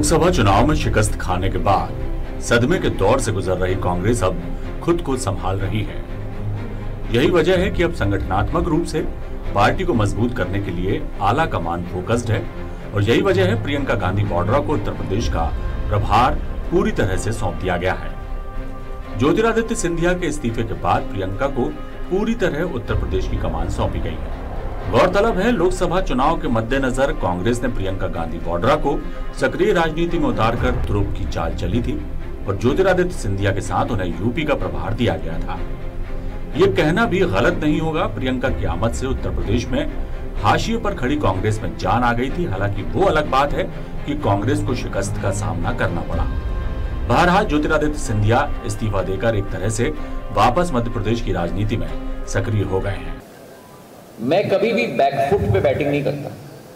लोकसभा चुनाव में शिकस्त खाने के बाद सदमे के दौर से गुजर रही कांग्रेस अब खुद को संभाल रही है। यही वजह है कि अब संगठनात्मक रूप से पार्टी को मजबूत करने के लिए आला कमान फोकस्ड है और यही वजह है प्रियंका गांधी वाड्रा को उत्तर प्रदेश का प्रभार पूरी तरह से सौंप दिया गया है। ज्योतिरादित्य सिंधिया के इस्तीफे के बाद प्रियंका को पूरी तरह उत्तर प्रदेश की कमान सौंपी गई है। गौरतलब है, लोकसभा चुनाव के मद्देनजर कांग्रेस ने प्रियंका गांधी वाड्रा को सक्रिय राजनीति में उतारकर ध्रुव की चाल चली थी और ज्योतिरादित्य सिंधिया के साथ उन्हें यूपी का प्रभार दिया गया था। ये कहना भी गलत नहीं होगा, प्रियंका की आमद से उत्तर प्रदेश में हाशिए पर खड़ी कांग्रेस में जान आ गई थी। हालांकि वो अलग बात है कि कांग्रेस को शिकस्त का सामना करना पड़ा। बहरहाल ज्योतिरादित्य सिंधिया इस्तीफा देकर एक तरह से वापस मध्य प्रदेश की राजनीति में सक्रिय हो गए हैं। मैं कभी भी बैकफुट पे बैटिंग नहीं करता।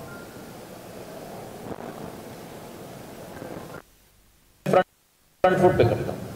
फ्रंट फुट पे करता हूं।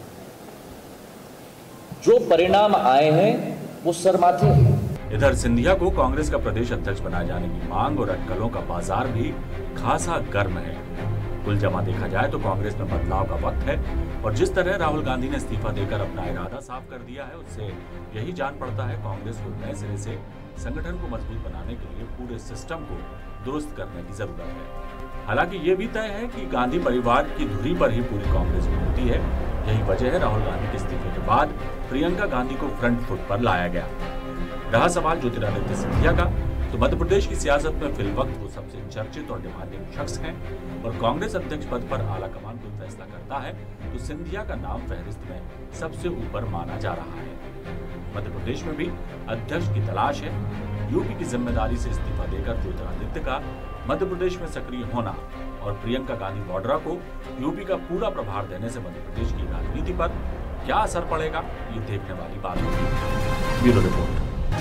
जो परिणाम आए हैं वो सरमाथे हैं। इधर सिंधिया को कांग्रेस का प्रदेश अध्यक्ष बनाए जाने की मांग और अटकलों का बाजार भी खासा गर्म है। कुल जमा देखा जाए तो कांग्रेस में बदलाव का वक्त है और जिस तरह राहुल गांधी ने इस्तीफा देकर अपना इरादा साफ कर दिया है, उससे यही जान पड़ता है कांग्रेस को नए सिरे से संगठन को मजबूत बनाने के लिए पूरे सिस्टम को दुरुस्त करने की जरूरत है। हालांकि ये भी तय है कि गांधी परिवार की धुरी पर ही पूरी कांग्रेस घूमती है। यही वजह है राहुल गांधी के इस्तीफे के बाद प्रियंका गांधी को फ्रंट फुट पर लाया गया। रहा सवाल ज्योतिरादित्य सिंधिया का, तो मध्य प्रदेश की सियासत में फिलवक्त वो सबसे चर्चित और डिमांडिंग शख्स हैं और कांग्रेस अध्यक्ष पद पर आला कमान कोई फैसला करता है तो सिंधिया का नाम फहरिस्त में सबसे ऊपर माना जा रहा है। मध्य प्रदेश में भी अध्यक्ष की तलाश है। यूपी की जिम्मेदारी से इस्तीफा देकर ज्योतिरादित्य का मध्य प्रदेश में सक्रिय होना और प्रियंका गांधी वाड्रा को यूपी का पूरा प्रभार देने से मध्य प्रदेश की राजनीति पर क्या असर पड़ेगा, ये देखने वाली बात होगी। Bureau report.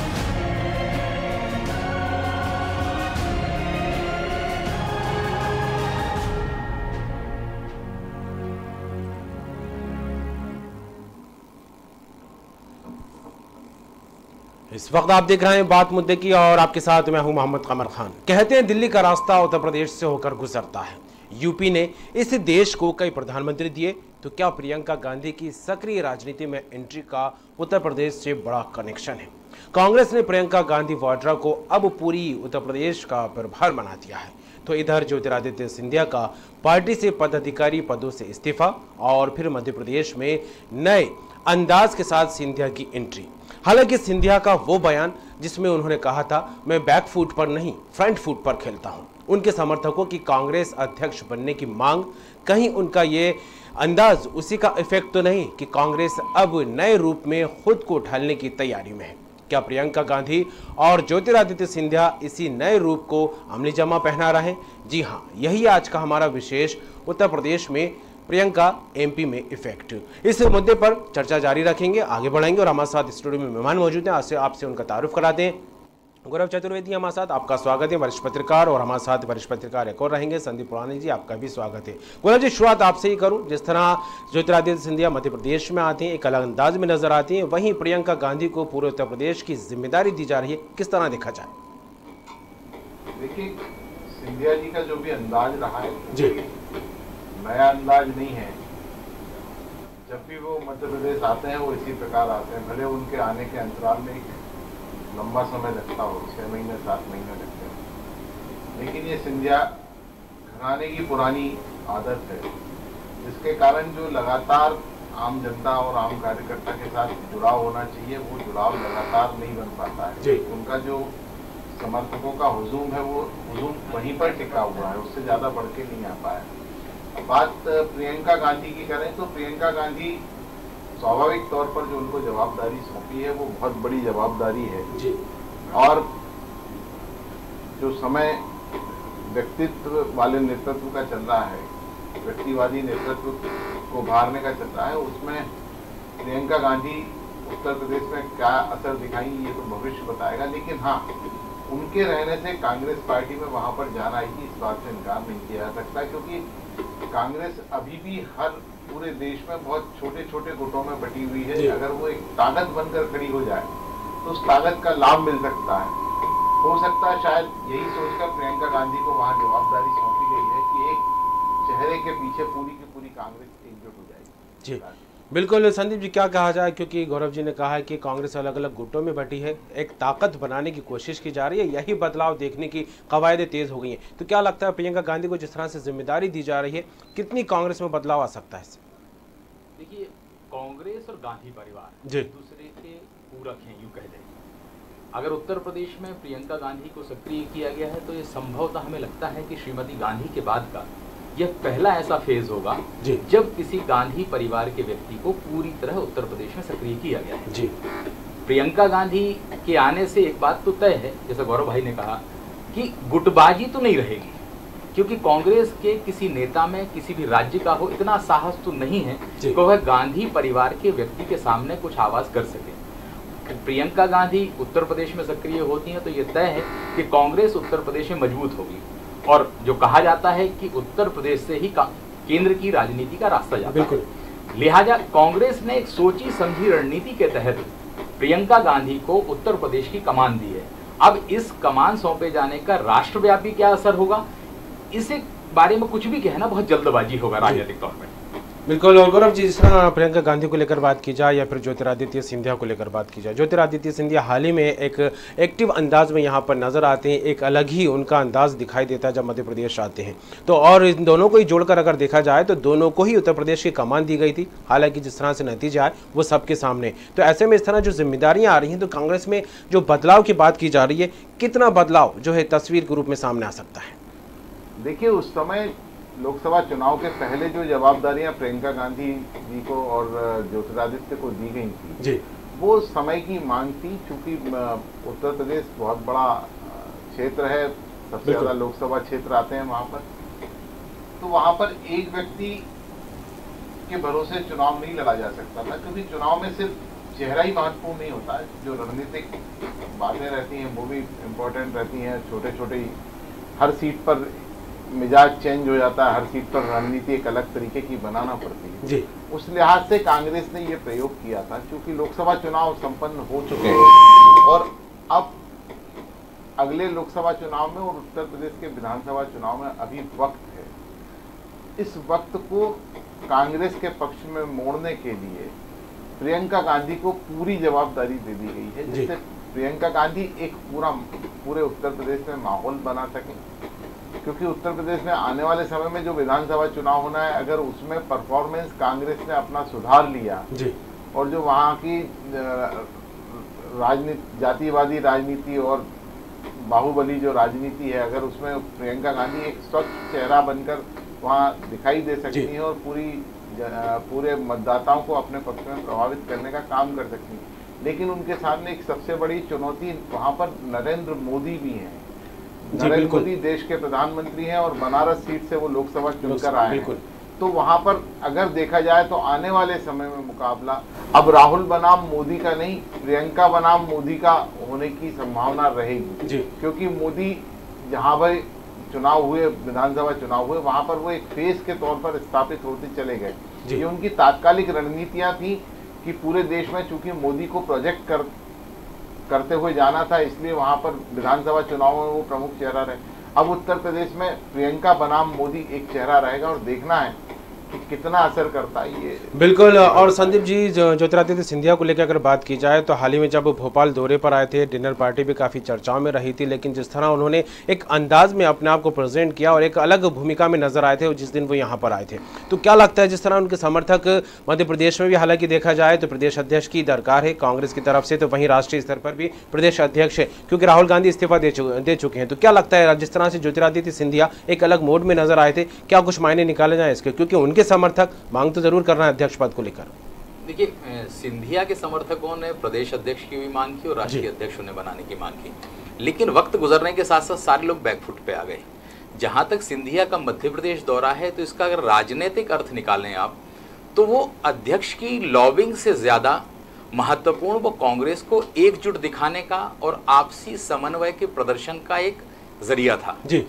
इस वक्त आप देख रहे हैं बात मुद्दे की और आपके साथ मैं हूं मोहम्मद कमर खान। कहते हैं दिल्ली का रास्ता उत्तर प्रदेश से होकर गुजरता है। यूपी ने इस देश को कई प्रधानमंत्री दिए, तो क्या प्रियंका गांधी की सक्रिय राजनीति में एंट्री का उत्तर प्रदेश से बड़ा कनेक्शन है? कांग्रेस ने प्रियंका गांधी वाड्रा को अब पूरी उत्तर प्रदेश का प्रभार बना दिया है, तो इधर ज्योतिरादित्य सिंधिया का पार्टी से पदाधिकारी पदों से इस्तीफा और फिर मध्य प्रदेश में नए अंदाज के साथ सिंधिया की एंट्री। हालांकि सिंधिया का वो बयान जिसमें उन्होंने कहा था मैं बैक फुट पर नहीं फ्रंट फुट पर खेलता हूं, उनके समर्थकों की कांग्रेस अध्यक्ष बनने की मांग, कहीं उनका ये अंदाज उसी का इफेक्ट तो नहीं कि कांग्रेस अब नए रूप में खुद को ढालने की तैयारी में है? क्या प्रियंका गांधी और ज्योतिरादित्य सिंधिया इसी नए रूप को अमली जामा पहना रहे? जी हाँ, यही आज का हमारा विशेष उत्तर प्रदेश में प्रियंका एमपी में इफेक्ट, इस मुद्दे पर चर्चा जारी रखेंगे, आगे बढ़ाएंगे और हमारे साथ स्टूडियो में मेहमान मौजूद हैं। आपसे उनका तारुफ कराते हैं। गौरव चतुर्वेदी हमारे साथ, आपका स्वागत है, वरिष्ठ पत्रकार। और हमारे साथ वरिष्ठ पत्रकार एक और रहेंगे, संदीप पुरानी जी, आपका भी स्वागत है। गौरव जी, शुरुआत आपसे ही करूं। जिस तरह ज्योतिरादित्य सिंधिया मध्य प्रदेश में आते हैं, एक अलग अंदाज में नजर आती हैं, वहीं प्रियंका गांधी को पूरे उत्तर प्रदेश की जिम्मेदारी दी जा रही है, किस तरह देखा जाए? देखिए, सिंधिया जी का जो भी अंदाज रहा है जी, नया अंदाज नहीं है। जब भी वो मध्य प्रदेश आते हैं वो इसी प्रकार आते हैं, भले उनके आने के अंतराल में एक लंबा समय लगता हो, 6 महीने 7 महीने लगते हैं, लेकिन ये सिंधिया घराने की पुरानी आदत है, जिसके कारण जो लगातार आम जनता और आम कार्यकर्ता के साथ जुड़ाव होना चाहिए वो जुड़ाव लगातार नहीं बन पाता है। उनका जो समर्थकों का हुजूम है वो हुजूम वहीं पर टिका हुआ है, उससे ज्यादा बढ़ के नहीं आ पाया। बात प्रियंका गांधी की करें तो प्रियंका गांधी स्वाभाविक तौर पर जो उनको जवाबदारी सौंपी है वो बहुत बड़ी जवाबदारी है जी। और जो समय व्यक्तित्व वाले नेतृत्व का चल रहा है, व्यक्तिवादी नेतृत्व को उभारने का चल रहा है, उसमें प्रियंका गांधी उत्तर प्रदेश में क्या असर दिखाएंगी ये तो भविष्य बताएगा। लेकिन हाँ, उनके रहने से कांग्रेस पार्टी में वहां पर जान आएगी, इस बात से इनकार नहीं किया जा सकता, क्योंकि कांग्रेस अभी भी हर पूरे देश में बहुत छोटे छोटे गुटों में बटी हुई है। अगर वो एक ताकत बनकर खड़ी हो जाए तो उस ताकत का लाभ मिल सकता है। हो सकता है शायद यही सोचकर प्रियंका गांधी को वहां जवाबदारी सौंपी गई है कि एक चेहरे के पीछे पूरी की पूरी कांग्रेस एकजुट हो जाएगी। जी बिल्कुल संदीप जी, क्या कहा जाए, क्योंकि गौरव जी ने कहा है कि कांग्रेस अलग अलग गुटों में बटी है, एक ताकत बनाने की कोशिश की जा रही है, यही बदलाव देखने की कवायदें तेज हो गई हैं। तो क्या लगता है प्रियंका गांधी को जिस तरह से जिम्मेदारी दी जा रही है, कितनी कांग्रेस में बदलाव आ सकता है इससे? देखिए, कांग्रेस और गांधी परिवार एक दूसरे के पूरक हैं, यूं कह दें। अगर उत्तर प्रदेश में प्रियंका गांधी को सक्रिय किया गया है तो ये संभवतः हमें लगता है कि श्रीमती गांधी के बाद का यह पहला ऐसा फेज होगा जब किसी गांधी परिवार के व्यक्ति को पूरी तरह उत्तर प्रदेश में सक्रिय किया गया है। जी प्रियंका गांधी के आने से एक बात तो तय है, जैसा गौरव भाई ने कहा, कि गुटबाजी तो नहीं रहेगी, क्योंकि कांग्रेस के किसी नेता में किसी भी राज्य का हो इतना साहस तो नहीं है कि वह गांधी परिवार के व्यक्ति के सामने कुछ आवाज कर सके। प्रियंका गांधी उत्तर प्रदेश में सक्रिय होती हैं तो यह तय है कि कांग्रेस उत्तर प्रदेश में मजबूत होगी, और जो कहा जाता है कि उत्तर प्रदेश से ही केंद्र की राजनीति का रास्ता जाता है। लिहाजा कांग्रेस ने एक सोची समझी रणनीति के तहत प्रियंका गांधी को उत्तर प्रदेश की कमान दी है। अब इस कमान सौंपे जाने का राष्ट्रव्यापी क्या असर होगा, इसे बारे में कुछ भी कहना बहुत जल्दबाजी होगा राजनीतिक तौर पर। बिल्कुल। और गौरव जी, जिस तरह प्रियंका गांधी को लेकर बात की जाए या फिर ज्योतिरादित्य सिंधिया को लेकर बात की जाए, ज्योतिरादित्य सिंधिया हाल ही में एक एक्टिव अंदाज में यहाँ पर नजर आते हैं, एक अलग ही उनका अंदाज दिखाई देता है जब मध्य प्रदेश आते हैं। तो और इन दोनों को ही जोड़कर अगर देखा जाए तो दोनों को ही उत्तर प्रदेश की कमान दी गई थी, हालांकि जिस तरह से नतीजा आए वो सबके सामने। तो ऐसे में इस तरह जो जिम्मेदारियाँ आ रही हैं, तो कांग्रेस में जो बदलाव की बात की जा रही है, कितना बदलाव जो है तस्वीर के रूप में सामने आ सकता है? देखिए, उस समय लोकसभा चुनाव के पहले जो जवाबदारियां प्रियंका गांधी जी को और ज्योतिरादित्य को दी गई थी जी, वो समय की मांग थी। चूंकि उत्तर प्रदेश बहुत बड़ा क्षेत्र है, सबसे ज़्यादा लोकसभा क्षेत्र आते हैं वहाँ पर, तो वहाँ पर एक व्यक्ति के भरोसे चुनाव नहीं लड़ा जा सकता था, क्योंकि चुनाव में सिर्फ चेहरा ही महत्वपूर्ण नहीं होता है, जो रणनीतिक बातें रहती हैं वो भी इम्पोर्टेंट रहती हैं। छोटे छोटे हर सीट पर मिजाज चेंज हो जाता है, हर सीट पर रणनीति एक अलग तरीके की बनाना पड़ती है जी। उस लिहाज से कांग्रेस ने ये प्रयोग किया था, क्योंकि लोकसभा चुनाव संपन्न हो चुके हैं और अब अगले लोकसभा चुनाव में और उत्तर प्रदेश के विधानसभा चुनाव में अभी वक्त है। इस वक्त को कांग्रेस के पक्ष में मोड़ने के लिए प्रियंका गांधी को पूरी जवाबदारी दे दी गई है, जिससे प्रियंका गांधी एक पूरे उत्तर प्रदेश में माहौल बना सकें। क्योंकि उत्तर प्रदेश में आने वाले समय में जो विधानसभा चुनाव होना है, अगर उसमें परफॉर्मेंस कांग्रेस ने अपना सुधार लिया जी, और जो वहाँ की राजनीति, जातिवादी राजनीति और बाहुबली जो राजनीति है, अगर उसमें प्रियंका गांधी एक स्वच्छ चेहरा बनकर वहाँ दिखाई दे सकती हैं और पूरे मतदाताओं को अपने पक्ष में प्रभावित करने का काम कर सकती हैं। लेकिन उनके सामने एक सबसे बड़ी चुनौती वहाँ पर नरेंद्र मोदी भी हैं। नरेंद्र मोदी देश के प्रधानमंत्री हैं और बनारस सीट से वो लोकसभा चुनकर आए हैं। तो वहां पर अगर देखा जाए तो आने वाले समय में मुकाबला अब राहुल बनाम मोदी का नहीं, प्रियंका बनाम मोदी का होने की संभावना रहेगी जी। क्योंकि मोदी जहां पर चुनाव हुए, विधानसभा चुनाव हुए, वहां पर वो एक फेस के तौर पर स्थापित होते चले गए। ये उनकी तात्कालिक रणनीतियां थी कि पूरे देश में चूंकि मोदी को प्रोजेक्ट करते हुए जाना था, इसलिए वहां पर विधानसभा चुनाव में वो प्रमुख चेहरा रहे। अब उत्तर प्रदेश में प्रियंका बनाम मोदी एक चेहरा रहेगा और देखना है कि कितना असर करता है ये। बिल्कुल। और संदीप जी, ज्योतिरादित्य सिंधिया को लेकर अगर बात की जाए तो हाल ही में जब भोपाल दौरे पर आए थे, डिनर पार्टी भी काफ़ी चर्चाओं में रही थी, लेकिन जिस तरह उन्होंने एक अंदाज में अपने आप को प्रेजेंट किया और एक अलग भूमिका में नजर आए थे जिस दिन वो यहाँ पर आए थे, तो क्या लगता है जिस तरह उनके समर्थक मध्य प्रदेश में भी, हालांकि देखा जाए तो प्रदेश अध्यक्ष की दरकार है कांग्रेस की तरफ से, तो वहीं राष्ट्रीय स्तर पर भी प्रदेश अध्यक्ष है, क्योंकि राहुल गांधी इस्तीफा दे चुके हैं, तो क्या लगता है जिस तरह से ज्योतिरादित्य सिंधिया एक अलग मोड में नजर आए थे, क्या कुछ मायने निकाले जाए इसके, क्योंकि उनके समर्थक मांग तो जरूर करना है अध्यक्ष पद को लेकर? देखिए, सिंधिया के समर्थकों ने प्रदेश अध्यक्ष की भी मांग की और राष्ट्रीय अध्यक्ष उन्हें बनाने की मांग की, लेकिन वक्त गुजरने के साथ साथ सारे लोग बैकफुट पे आ गए। जहां तक सिंधिया का मध्य प्रदेश दौरा है, तो इसका अगर राजनीतिक अर्थ निकालें आप, तो वो अध्यक्ष की लॉबिंग से ज्यादा महत्वपूर्ण वो कांग्रेस को एकजुट दिखाने का और आपसी समन्वय के प्रदर्शन का एक जरिया था जी।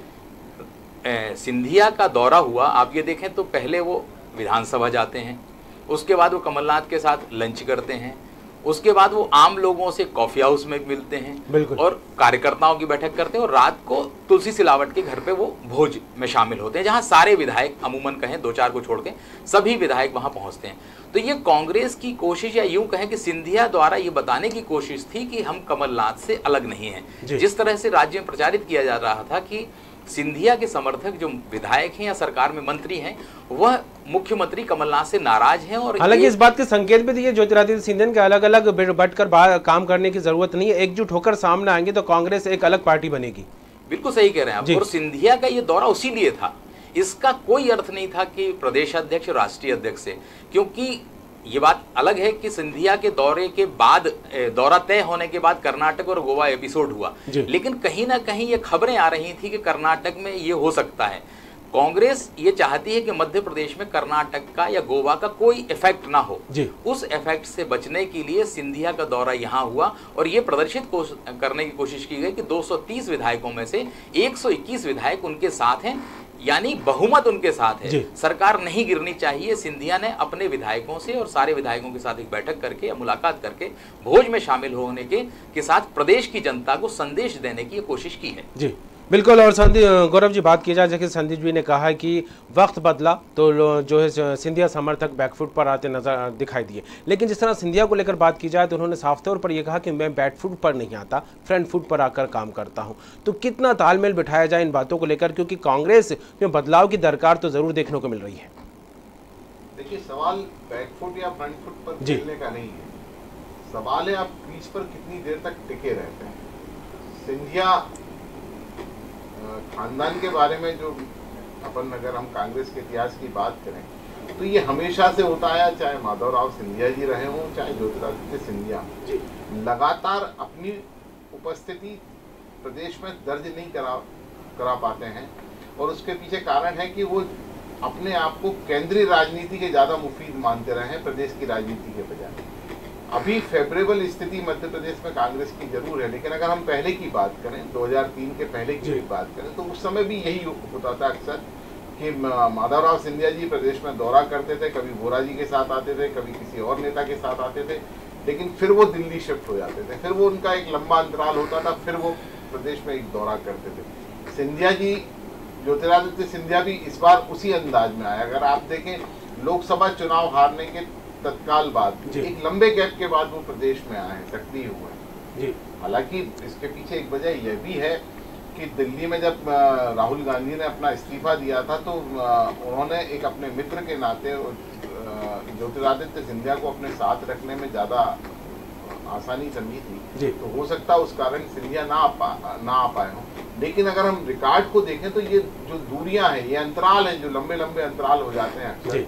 सिंधिया का दौरा हुआ, आप ये देखें तो पहले वो विधानसभा जाते हैं, उसके बाद वो कमलनाथ के साथ लंच करते हैं, उसके बाद वो आम लोगों से कॉफी हाउस में मिलते हैं और कार्यकर्ताओं की बैठक करते हैं और रात को तुलसी सिलावट के घर पे वो भोज में शामिल होते हैं, जहां सारे विधायक अमूमन कहें 2-4 को छोड़ के सभी विधायक वहां पहुंचते हैं। तो ये कांग्रेस की कोशिश, या यूं कहें कि सिंधिया द्वारा ये बताने की कोशिश थी कि हम कमलनाथ से अलग नहीं हैं। जिस तरह से राज्य में प्रचारित किया जा रहा था कि सिंधिया के समर्थक जो विधायक हैं या सरकार में मंत्री हैं वह मुख्यमंत्री कमलनाथ से नाराज हैं। और हालांकि इस बात के संकेत भी दिए ज्योतिरादित्य सिंधिया के अलग अलग बटकर काम करने की जरूरत नहीं है, एकजुट होकर सामने आएंगे तो कांग्रेस एक अलग पार्टी बनेगी। बिल्कुल सही कह रहे हैं आप। और सिंधिया का ये दौरा उसी लिए था, इसका कोई अर्थ नहीं था कि प्रदेश अध्यक्ष राष्ट्रीय अध्यक्ष से, क्योंकि ये बात अलग है कि सिंधिया के दौरे के बाद, दौरा तय होने के बाद कर्नाटक और गोवा एपिसोड हुआ, लेकिन कहीं ना कहीं ये खबरें आ रही थी कि कर्नाटक में ये हो सकता है। कांग्रेस ये चाहती है कि मध्य प्रदेश में कर्नाटक का या गोवा का कोई इफेक्ट ना हो। उस इफेक्ट से बचने के लिए सिंधिया का दौरा यहाँ हुआ और ये प्रदर्शित करने की कोशिश की गई कि 230 विधायकों में से 121 विधायक उनके साथ हैं, यानी बहुमत उनके साथ है, सरकार नहीं गिरनी चाहिए। सिंधिया ने अपने विधायकों से और सारे विधायकों के साथ एक बैठक करके या मुलाकात करके भोज में शामिल होने के साथ प्रदेश की जनता को संदेश देने की कोशिश की है। जी बिल्कुल। और गौरव जी बात की जाए, जैसे संदीप जी ने कहा है कि वक्त बदला तो जो है सिंधिया समर्थक बैकफुट पर आते नजर दिखाई दिए, लेकिन जिस तरह सिंधिया को लेकर बात की जाए तो उन्होंने साफ तौर पर यह कहा कि मैं बैकफुट पर नहीं आता, फ्रंट फुट पर आकर काम करता हूं। तो कितना तालमेल बिठाया जाए इन बातों को लेकर, क्योंकि कांग्रेस में बदलाव की दरकार तो जरूर देखने को मिल रही है। देखिए, सवाल बैकफुट या फ्रंट फुट पर खेलने का नहीं है, सवाल है आप क्रीज पर कितनी देर तक टिके रहते हैं। सिंधिया खानदान के बारे में जो अपन, अगर हम कांग्रेस के इतिहास की बात करें तो ये हमेशा से होता आया, चाहे माधवराव सिंधिया जी रहे हों चाहे ज्योतिरादित्य सिंधिया, लगातार अपनी उपस्थिति प्रदेश में दर्ज नहीं करा पाते हैं। और उसके पीछे कारण है कि वो अपने आप को केंद्रीय राजनीति के ज्यादा मुफीद मानते रहे हैं प्रदेश की राजनीति के बजाय। अभी फेवरेबल स्थिति मध्य प्रदेश में कांग्रेस की जरूर है, लेकिन अगर हम पहले की बात करें, 2003 के पहले की बात करें, तो उस समय भी यही होता था अक्सर कि माधवराव सिंधिया जी प्रदेश में दौरा करते थे, कभी वोरा जी के साथ आते थे, कभी किसी और नेता के साथ आते थे, लेकिन फिर वो दिल्ली शिफ्ट हो जाते थे, फिर वो उनका एक लंबा अंतराल होता था, फिर वो प्रदेश में एक दौरा करते थे। सिंधिया जी, ज्योतिरादित्य सिंधिया भी इस बार उसी अंदाज में आए। अगर आप देखें, लोकसभा चुनाव हारने के तत्काल बाद एक लंबे गैप के बाद वो प्रदेश में आए हैं, सक्रिय हुए हैं। हालांकि इसके पीछे एक वजह यह भी है कि दिल्ली में जब राहुल गांधी ने अपना इस्तीफा दिया था तो उन्होंने एक अपने मित्र के नाते ज्योतिरादित्य सिंधिया को अपने साथ रखने में ज्यादा आसानी समझी थी, तो हो सकता है उस कारण सिंधिया ना आ पाए हों। लेकिन अगर हम रिकॉर्ड को देखें तो ये जो दूरियां हैं, ये अंतराल हैं, जो लंबे लंबे अंतराल हो जाते हैं अक्सर,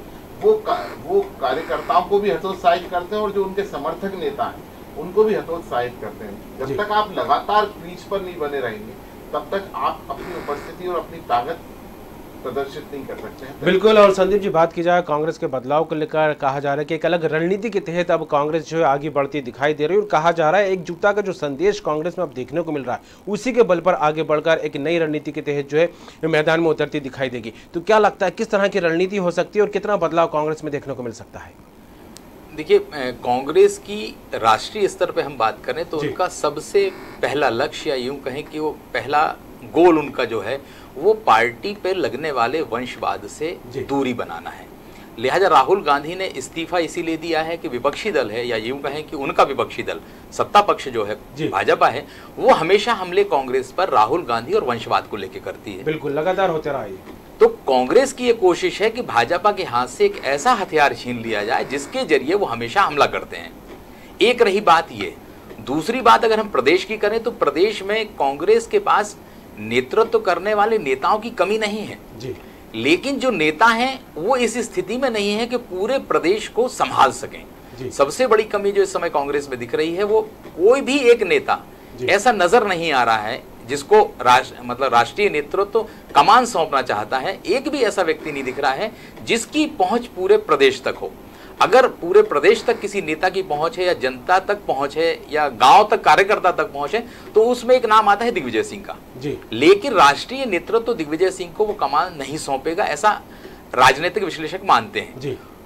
वो कार्यकर्ताओं को भी हतोत्साहित करते हैं और जो उनके समर्थक नेता हैं उनको भी हतोत्साहित करते हैं। जब तक आप लगातार क्रीज पर नहीं बने रहेंगे तब तक आप अपनी उपस्थिति और अपनी ताकत प्रदर्शित नहीं कर सकते हैं। बिल्कुल। और संदीप जी बात की जाए कांग्रेस के बदलाव को लेकर, कहा जा रहा है कि एक अलग रणनीति के तहत अब कांग्रेस जो है आगे बढ़ती दिखाई दे रही है और कहा जा रहा है एकजुटता का जो संदेश कांग्रेस में अब देखने को मिल रहा है उसी के बल पर आगे बढ़कर एक नई रणनीति के तहत जो है मैदान में उतरती दिखाई देगी। तो क्या लगता है किस तरह की रणनीति हो सकती है और कितना बदलाव कांग्रेस में देखने को मिल सकता है? देखिए, कांग्रेस की राष्ट्रीय स्तर पे हम बात करें तो उनका सबसे पहला लक्ष्य, या यूं कहें कि वो पहला गोल उनका जो है वो पार्टी पे लगने वाले वंशवाद से दूरी बनाना है। लिहाजा राहुल गांधी ने इस्तीफा इसीलिए दिया है कि विपक्षी दल है, या यूं कहें कि उनका विपक्षी दल सत्ता पक्ष जो है भाजपा है, वो हमेशा हमले कांग्रेस पर राहुल गांधी और वंशवाद को लेकर करती है। बिल्कुल, लगातार होते रहा है। तो कांग्रेस की ये कोशिश है कि भाजपा के हाथ से एक ऐसा हथियार छीन लिया जाए जिसके जरिए वो हमेशा हमला करते हैं। एक रही बात ये, दूसरी बात अगर हम प्रदेश की करें तो प्रदेश में कांग्रेस के पास नेतृत्व करने वाले नेताओं की कमी नहीं है जी। लेकिन जो नेता हैं वो इस स्थिति में नहीं है कि पूरे प्रदेश को संभाल सकें। सबसे बड़ी कमी जो इस समय कांग्रेस में दिख रही है वो कोई भी एक नेता ऐसा नजर नहीं आ रहा है जिसको राष्ट्रीय नेतृत्व कमान सौंपना चाहता है। एक भी ऐसा व्यक्ति नहीं दिख रहा है जिसकी पहुंच पूरे प्रदेश तक हो। अगर पूरे प्रदेश तक किसी नेता की पहुंच है या जनता तक पहुंच है या गांव तक कार्यकर्ता तक पहुंच है तो उसमें एक नाम आता है दिग्विजय सिंह का जी। लेकिन राष्ट्रीय नेतृत्व दिग्विजय सिंह को वो कमान नहीं सौंपेगा, ऐसा राजनीतिक विश्लेषक मानते हैं जी।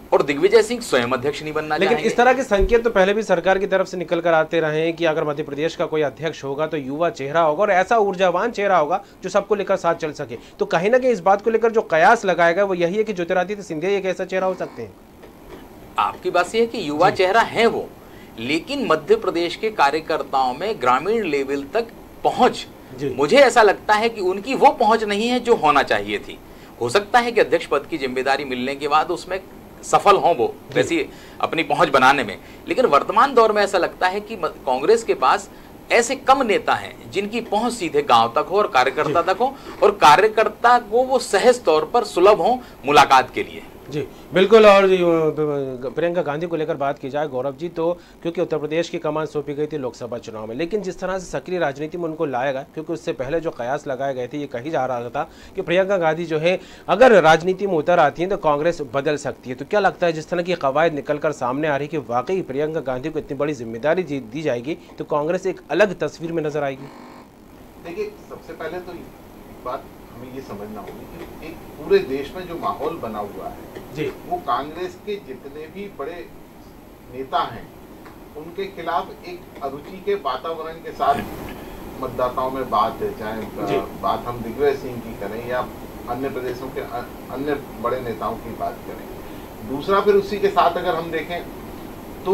और दिग्विजय सिंह स्वयं अध्यक्ष नहीं बनना लेकिन चाहेंगे। इस तरह के संकेत तो पहले भी सरकार की तरफ से निकल कर आते रहे हैं कि अगर मध्य प्रदेश का कोई अध्यक्ष होगा तो युवा चेहरा होगा और ऐसा ऊर्जावान चेहरा होगा जो सबको लेकर साथ चल सके। तो कहीं ना कहीं इस बात को लेकर जो कयास लगाया गया वो यही है कि ज्योतिरादित्य सिंधिया एक ऐसा चेहरा हो सकते हैं। आपकी बात यह है कि युवा चेहरा है वो, लेकिन मध्य प्रदेश के कार्यकर्ताओं में ग्रामीण लेवल तक पहुंच, मुझे ऐसा लगता है कि उनकी वो पहुंच नहीं है जो होना चाहिए थी। हो सकता है कि अध्यक्ष पद की जिम्मेदारी मिलने के बाद उसमें सफल हों वो वैसी अपनी पहुंच बनाने में, लेकिन वर्तमान दौर में ऐसा लगता है कि कांग्रेस के पास ऐसे कम नेता हैं जिनकी पहुंच सीधे गांव तक हो और कार्यकर्ता तक हो, और कार्यकर्ता को वो सहज तौर पर सुलभ हो मुलाकात के लिए। जी बिल्कुल। और प्रियंका गांधी को लेकर बात की जाए गौरव जी, तो क्योंकि उत्तर प्रदेश की कमान सौंपी गई थी लोकसभा चुनाव में, लेकिन जिस तरह से सक्रिय राजनीति में उनको लाया गया, क्योंकि उससे पहले जो कयास लगाए गए थे ये कही जा रहा था कि प्रियंका गांधी जो है अगर राजनीति में उतर आती हैं तो कांग्रेस बदल सकती है। तो क्या लगता है जिस तरह की कवायद निकल कर सामने आ रही है कि वाकई प्रियंका गांधी को इतनी बड़ी जिम्मेदारी दी जाएगी तो कांग्रेस एक अलग तस्वीर में नजर आएगी? देखिए, सबसे पहले तो बात हमें ये समझना होगी कि एक पूरे देश में जो माहौल बना हुआ है जी, वो कांग्रेस के जितने भी बड़े नेता हैं उनके खिलाफ एक अरुचि के वातावरण के साथ मतदाताओं में बात है। चाहे बात हम दिग्विजय सिंह की करें या अन्य प्रदेशों के अन्य बड़े नेताओं की बात करें। दूसरा, फिर उसी के साथ अगर हम देखें तो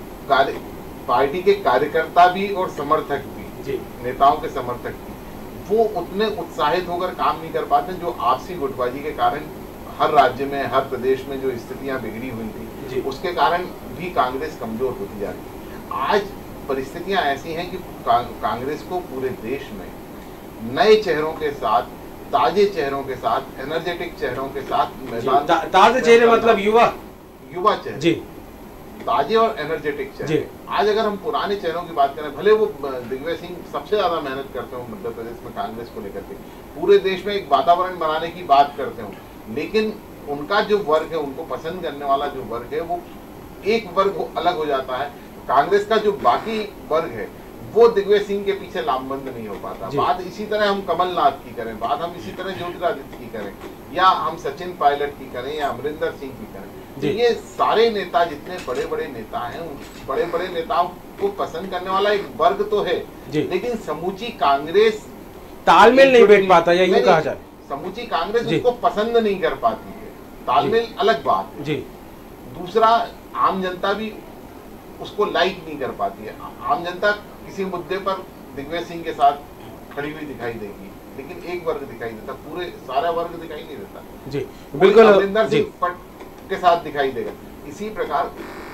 पार्टी के कार्यकर्ता भी और समर्थक भी, नेताओं के समर्थक भी, वो उतने उत्साहित होकर काम नहीं कर पाते जो आपसी गुटबाजी के कारण हर राज्य में, हर प्रदेश में जो स्थितियां बिगड़ी हुई थी उसके कारण भी कांग्रेस कमजोर होती जा रही है। आज परिस्थितियां ऐसी हैं कि कांग्रेस को पूरे देश में नए चेहरों के साथ, ताजे चेहरों के साथ, एनर्जेटिक चेहरों के साथ मैदान, ताजे चेहरे मतलब युवा चेहरे जी, ताजे और एनर्जेटिक चेहरे। आज अगर हम पुराने चेहरों की बात करें, भले वो दिग्विजय सिंह सबसे ज्यादा मेहनत करते हो मध्य प्रदेश में कांग्रेस को लेकर के, पूरे देश में एक वातावरण बनाने की बात करते हो, लेकिन उनका जो वर्ग है, उनको पसंद करने वाला जो वर्ग है, वो एक वर्ग अलग हो जाता है। कांग्रेस का जो बाकी वर्ग है वो दिग्विजय सिंह के पीछे लामबंद नहीं हो पाता। बात इसी तरह हम कमलनाथ की करें, बात हम इसी तरह ज्योतिरादित्य की करें, या हम सचिन पायलट की करें, या अमरिंदर सिंह की करें, तो ये सारे नेता जितने बड़े बड़े नेता हैं, उन बड़े बड़े नेताओं को पसंद करने वाला एक वर्ग तो है, लेकिन समूची कांग्रेस तालमेल नहीं बैठ पाता, या यूं कहा जाए समूची कांग्रेस उसको पसंद नहीं कर पाती है। तालमेल अलग बात है जी। दूसरा, आम जनता भी उसको लाइक नहीं कर पाती है। आम जनता किसी मुद्दे पर दिग्विजय सिंह के साथ खड़ी हुई दिखाई देगी, लेकिन एक वर्ग दिखाई देता, पूरे सारा वर्ग दिखाई नहीं देता जी। बिल्कुल, अमरिंदर सिंह के साथ दिखाई देगा। इसी प्रकार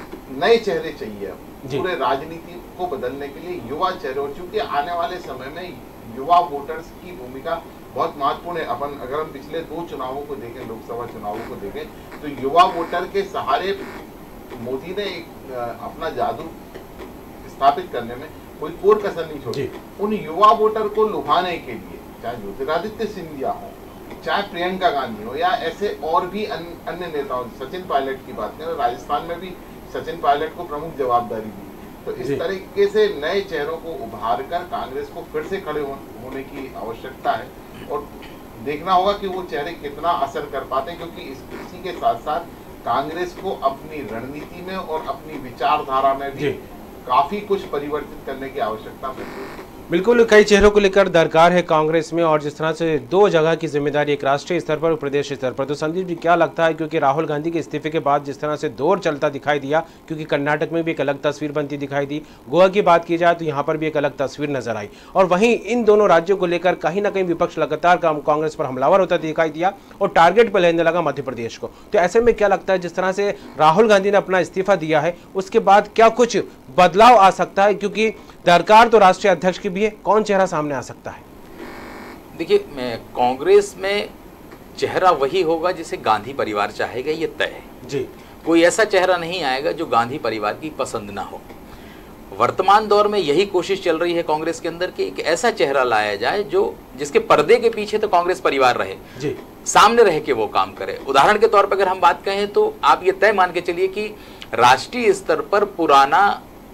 नए चेहरे चाहिए पूरे राजनीति को बदलने के लिए, युवा चेहरे। और चूंकि आने वाले समय में युवा वोटर्स की भूमिका बहुत महत्वपूर्ण है। अगर हम पिछले 2 चुनावों को देखें, लोकसभा चुनावों को देखें, तो युवा वोटर के सहारे मोदी ने अपना जादू स्थापित करने में कोई कोर कसर नहीं छोड़ी। उन युवा वोटर को लुभाने के लिए, चाहे ज्योतिरादित्य सिंधिया हो, चाहे प्रियंका गांधी हो, या ऐसे और भी अन्य नेताओं, सचिन पायलट की बात करें, राजस्थान में भी सचिन पायलट को प्रमुख जवाबदारी दी। तो इस तरीके से नए चेहरों को उभार कर कांग्रेस को फिर से खड़े होने की आवश्यकता है, और देखना होगा कि वो चेहरे कितना असर कर पाते हैं, क्योंकि इसी के साथ साथ कांग्रेस को अपनी रणनीति में और अपनी विचारधारा में भी काफी कुछ परिवर्तित करने की आवश्यकता है। बिल्कुल, कई चेहरों को लेकर दरकार है कांग्रेस में, और जिस तरह से 2 जगह की जिम्मेदारी, एक राष्ट्रीय स्तर पर और प्रदेश स्तर पर। तो संदीप जी, क्या लगता है, क्योंकि राहुल गांधी के इस्तीफे के बाद जिस तरह से दौर चलता दिखाई दिया, क्योंकि कर्नाटक में भी एक अलग तस्वीर बनती दिखाई दी, गोवा की बात की जाए तो यहाँ पर भी एक अलग तस्वीर नजर आई, और वहीं इन दोनों राज्यों को लेकर कहीं ना कहीं विपक्ष लगातार कांग्रेस पर हमलावर होता दिखाई दिया और टारगेट पर लेने लगा मध्य प्रदेश को। तो ऐसे में क्या लगता है, जिस तरह से राहुल गांधी ने अपना इस्तीफा दिया है, उसके बाद क्या कुछ बदलाव आ सकता है? क्योंकि दरकार तो राष्ट्रीय अध्यक्ष की भी है, कौन चेहरा सामने आ सकता है? देखिए, कांग्रेस में चेहरा वही होगा जिसे गांधी परिवार चाहेगा, ये तय है जी। कोई ऐसा चेहरा नहीं आएगा जो गांधी परिवार की पसंद ना हो। वर्तमान दौर में यही कोशिश चल रही है कांग्रेस के अंदर कि एक ऐसा चेहरा लाया जाए जो जिसके पर्दे के पीछे तो कांग्रेस परिवार रहे जी, सामने रह के वो काम करे। उदाहरण के तौर पर अगर हम बात कहें तो आप ये तय मान के चलिए कि राष्ट्रीय स्तर पर पुराना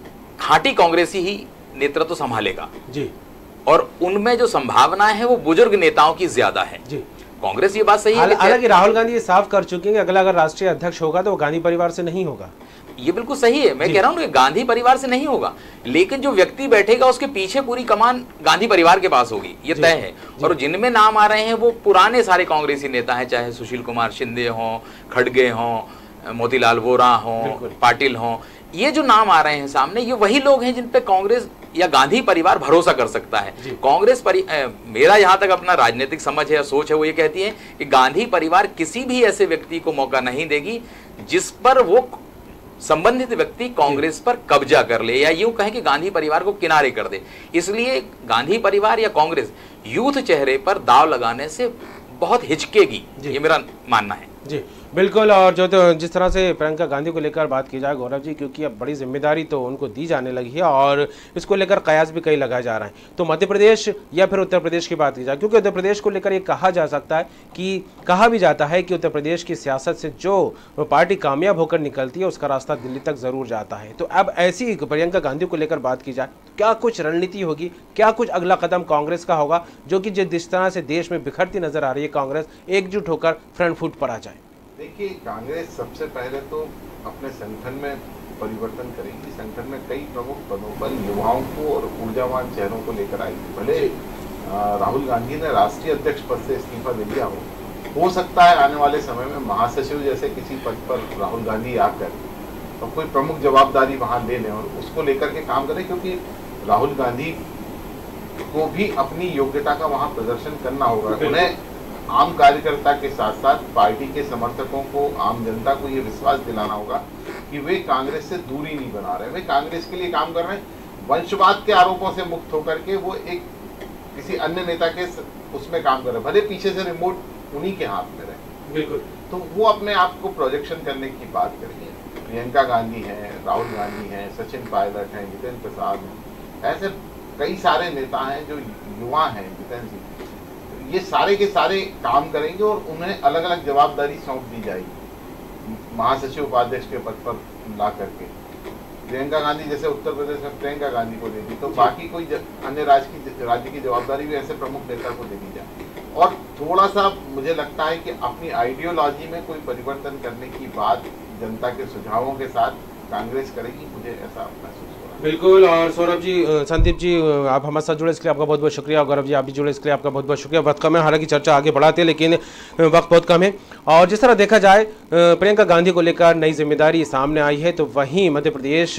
खांटी कांग्रेसी ही नेतृत्व संभालेगा जी, और उनमें जो संभावनाएं हैं वो बुजुर्ग नेताओं की ज्यादा है जी। कांग्रेस ये बात सही है। हालांकि राहुल गांधी ये साफ कर चुके हैं कि अगला अगर राष्ट्रीय अध्यक्ष होगा तो वो गांधी परिवार से नहीं होगा। ये बिल्कुल सही है, मैं कह रहा हूँ गांधी परिवार से नहीं होगा, लेकिन जो व्यक्ति बैठेगा उसके पीछे पूरी कमान गांधी परिवार के पास होगी, ये तय है। और जिनमें नाम आ रहे हैं वो पुराने सारे कांग्रेसी नेता हैं, चाहे सुशील कुमार शिंदे हों, खड़गे हों, मोतीलाल वोरा हों, पाटिल हों, ये जो नाम आ रहे हैं सामने, ये वही लोग हैं जिन पे कांग्रेस या गांधी परिवार भरोसा कर सकता है। कांग्रेस मेरा यहाँ तक अपना राजनीतिक समझ है या सोच है, वो ये कहती है कि गांधी परिवार किसी भी ऐसे व्यक्ति को मौका नहीं देगी जिस पर वो संबंधित व्यक्ति कांग्रेस पर कब्जा कर ले, या यूं कहें कि गांधी परिवार को किनारे कर दे। इसलिए गांधी परिवार या कांग्रेस यूथ चेहरे पर दाव लगाने से बहुत हिचकेगी, ये मेरा मानना है। जी बिल्कुल। और जो तो जिस तरह से प्रियंका गांधी को लेकर बात की जाए गौरव जी, क्योंकि अब बड़ी जिम्मेदारी तो उनको दी जाने लगी है और इसको लेकर कयास भी कई लगाया जा रहा है, तो मध्य प्रदेश या फिर उत्तर प्रदेश की बात की जाए, क्योंकि उत्तर प्रदेश को लेकर ये कहा जा सकता है कि कहा भी जाता है कि उत्तर प्रदेश की सियासत से जो पार्टी कामयाब होकर निकलती है उसका रास्ता दिल्ली तक जरूर जाता है। तो अब ऐसी प्रियंका गांधी को लेकर बात की जाए तो क्या कुछ रणनीति होगी, क्या कुछ अगला कदम कांग्रेस का होगा, जो कि जिस तरह से देश में बिखरती नजर आ रही है कांग्रेस एकजुट होकर फ्रंट फुट पर आ जाए? देखिए, कांग्रेस सबसे पहले तो अपने संगठन में परिवर्तन करेगी। संगठन में कई प्रमुख पदों पर युवाओं को और ऊर्जावान चेहरों को लेकर आएगी। भले राहुल गांधी ने राष्ट्रीय अध्यक्ष पद से इस्तीफा दे दिया हो सकता है आने वाले समय में महासचिव जैसे किसी पद पर राहुल गांधी आकर तो कोई प्रमुख जवाबदारी वहां ले लें और उसको लेकर के काम करें, क्योंकि राहुल गांधी को भी अपनी योग्यता का वहां प्रदर्शन करना होगा। उन्हें आम कार्यकर्ता के साथ साथ पार्टी के समर्थकों को, आम जनता को ये विश्वास दिलाना होगा कि वे कांग्रेस से दूरी नहीं बना रहे, वे कांग्रेस के लिए काम कर रहे हैं। वंशवाद के आरोपों से मुक्त होकर के वो एक किसी अन्य नेता के उसमें काम कर रहे, भले पीछे से रिमोट उन्हीं के हाथ में रहे। बिल्कुल। तो वो अपने आप को प्रोजेक्शन करने की बात करेंगे। प्रियंका गांधी हैं, राहुल गांधी हैं, सचिन पायलट हैं, जितेंद्र प्रसाद हैं, ऐसे कई सारे नेता हैं जो युवा हैं, जितेंद्र सिंह, ये सारे के सारे काम करेंगे और उन्हें अलग अलग जवाबदारी सौंप दी जाएगी महासचिव उपाध्यक्ष के पद पर ला करके। प्रियंका गांधी जैसे उत्तर प्रदेश में प्रियंका गांधी को दे दी, तो बाकी कोई अन्य राज्य की जवाबदारी भी ऐसे प्रमुख नेता को दे दी जाए। और थोड़ा सा मुझे लगता है कि अपनी आइडियोलॉजी में कोई परिवर्तन करने की बात जनता के सुझावों के साथ कांग्रेस करेगी, मुझे ऐसा महसूस हो रहा है। बिल्कुल। और सौरभ जी, संदीप जी, आप हमारे साथ जुड़े इसके लिए आपका बहुत बहुत शुक्रिया। और गौरव जी, आप भी जुड़े इसके लिए आपका बहुत बहुत शुक्रिया। वक्त कम है, हालांकि चर्चा आगे बढ़ाते हैं लेकिन वक्त बहुत कम है। और जिस तरह देखा जाए प्रियंका गांधी को लेकर नई जिम्मेदारी सामने आई है, तो वहीं मध्य प्रदेश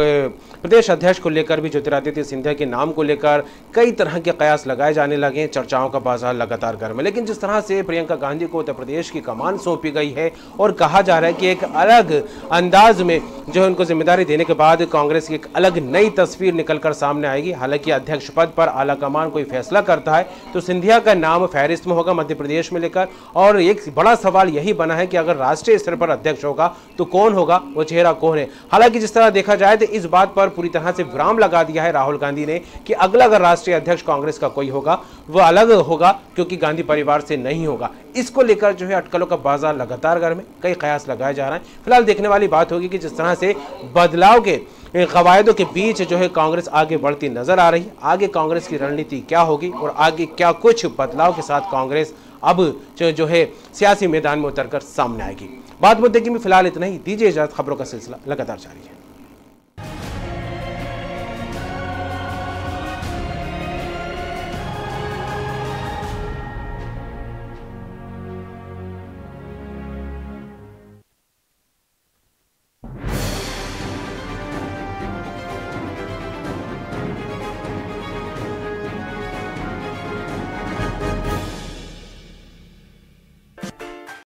प्रदेश अध्यक्ष को लेकर भी ज्योतिरादित्य सिंधिया के नाम को लेकर कई तरह के कयास लगाए जाने लगे। चर्चाओं का बाजार लगातार गर्म है, लेकिन जिस तरह से प्रियंका गांधी को उत्तर प्रदेश की कमान सौंपी गई है और कहा जा रहा है कि एक अलग अंदाज में जो है उनको जिम्मेदारी देने के बाद कांग्रेस की एक अलग नई तस्वीर निकलकर सामने आएगी। हालांकि अध्यक्ष पद पर आला कमान कोई फैसला करता है तो सिंधिया का नाम फहरिस्त में होगा मध्य प्रदेश में लेकर। और एक बड़ा सवाल यही बना है कि अगर राष्ट्रीय स्तर पर अध्यक्ष होगा तो कौन होगा, वो चेहरा कौन है। हालांकि जिस तरह देखा जाए तो इस बात पर पूरी तरह से विराम लगा दिया है राहुल गांधी ने कि अगला अगर राष्ट्रीय अध्यक्ष कांग्रेस का कोई होगा वो अलग होगा, क्योंकि गांधी परिवार से नहीं होगा। इसको लेकर जो है अटकलों का बाजार लगातार गर्म है, कई कयास लगाए जा रहे हैं। फिलहाल देखने वाली बात होगी कि जिस तरह से बदलाव के कवायदों के बीच जो है कांग्रेस आगे बढ़ती नजर आ रही है, आगे कांग्रेस की रणनीति क्या होगी और आगे क्या कुछ बदलाव के साथ कांग्रेस अब जो है सियासी मैदान में उतरकर सामने आएगी। बात मुद्दे की भी फिलहाल इतना ही। दीजिए इजाजत, खबरों का सिलसिला लगातार जारी है।